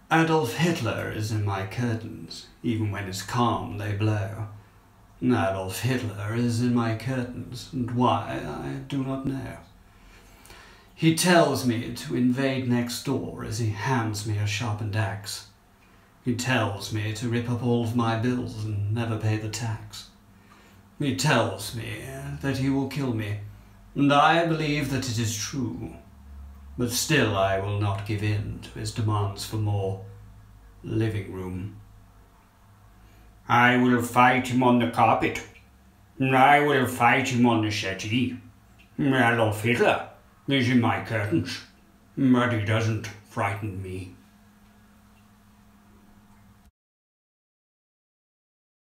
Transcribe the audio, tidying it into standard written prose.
Adolf Hitler is in my curtains, even when it's calm they blow. Adolf Hitler is in my curtains, and why I do not know. He tells me to invade next door as he hands me a sharpened axe. He tells me to rip up all of my bills and never pay the tax. He tells me that he will kill me, and I believe that it is true. But still I will not give in to his demands for more living room. I will fight him on the carpet. I will fight him on the settee. Adolf Hitler is in my curtains, but he doesn't frighten me.